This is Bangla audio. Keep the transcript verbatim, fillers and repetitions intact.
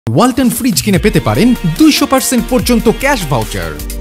ওয়ালটন ফ্রিজ কিনে পেতে পারেন দুইশো পার্সেন্ট পর্যন্ত ক্যাশ ভাউচার।